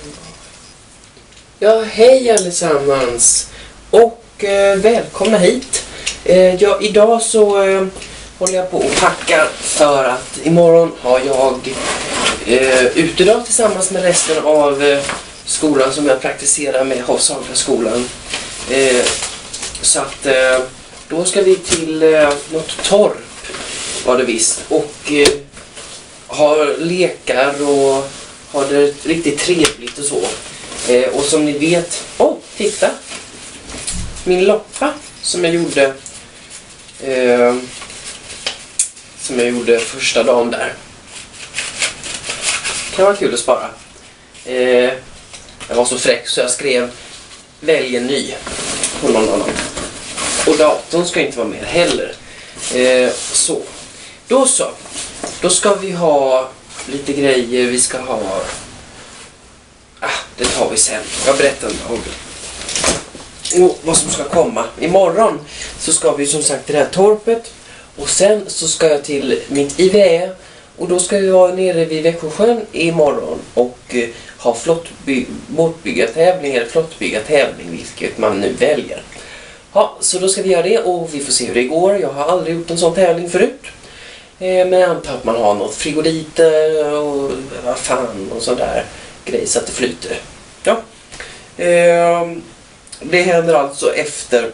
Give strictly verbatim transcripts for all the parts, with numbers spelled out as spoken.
Ja, hej allesammans och eh, välkomna hit. Eh, ja, idag så eh, håller jag på att packa för att imorgon har jag eh, utedag tillsammans med resten av eh, skolan som jag praktiserar med Havshaga-skolan. Eh, så att eh, då ska vi till eh, något torp, var det visst, och eh, har lekar och har det riktigt trevligt och så. Eh, och som ni vet, åh, oh, titta! Min loppa som jag gjorde eh, som jag gjorde första dagen där. Kan vara kul att spara. Eh, jag var så fräck så jag skrev välj en ny på någon annan. Och datorn ska inte vara med heller. Eh, så. Då så. Då ska vi ha lite grejer. Vi ska ha... Ah, det tar vi sen. Jag berättar om och vad som ska komma. Imorgon så ska vi som sagt till det här torpet. Och sen så ska jag till mitt I V Ä. Och då ska vi vara nere vid Växjösjön imorgon. Och eh, ha flottby- båtbyggartävling eller flottbyggartävling. Vilket man nu väljer. Ja, så då ska vi göra det. Och vi får se hur det går. Jag har aldrig gjort en sån tävling förut. Eh, men jag antar att man har något frigoliter och vad fan och sådär grej så att det flyter. Ja. Eh, det händer alltså efter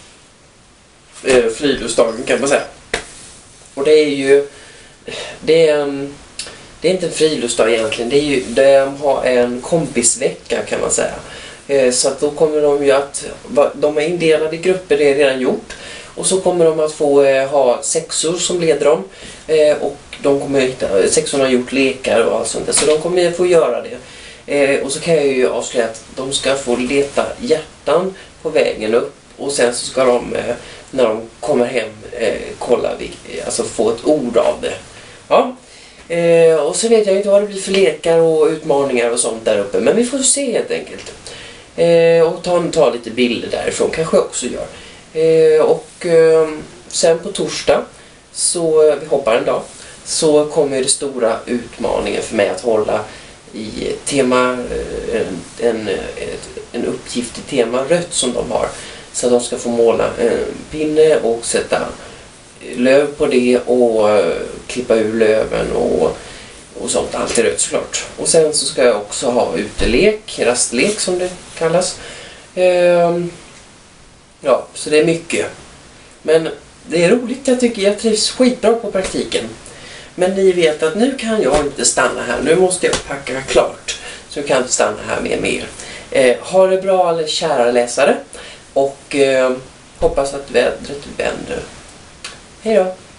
eh, friluftsdagen kan man säga. Och det är ju det är, en, det är inte en friluftsdag egentligen. Det är ju de har en kompisvecka kan man säga. Eh, så att då kommer de ju att de är indelade i grupper, det är redan gjort. Och så kommer de att få eh, ha sexor som leder dem. Eh, och de kommer hitta, sexorna har gjort lekar och allt sånt där. Så de kommer få göra det. Eh, och så kan jag ju avslöja att de ska få leta hjärtan på vägen upp. Och sen så ska de, eh, när de kommer hem, eh, kolla, alltså få ett ord av det. Ja. Eh, och så vet jag inte vad det blir för lekar och utmaningar och sånt där uppe. Men vi får se helt enkelt. Eh, och ta, ta lite bilder därifrån kanske jag också gör. Eh, och eh, sen på torsdag, så vi hoppar en dag, så kommer det stora utmaningen för mig att hålla i tema, en, en, en uppgift i tema rött som de har. Så de ska få måla en pinne och sätta löv på det och klippa ur löven och, och sånt. Allt är rött såklart. Och sen så ska jag också ha utelek, rastlek som det kallas. Ehm, ja, så det är mycket. Men det är roligt, jag tycker jag trivs skitbra på praktiken. Men ni vet att nu kan jag inte stanna här. Nu måste jag packa klart. Så jag kan inte stanna här med mer. Eh, ha det bra alla kära läsare. Och eh, hoppas att vädret vänder. Hej då!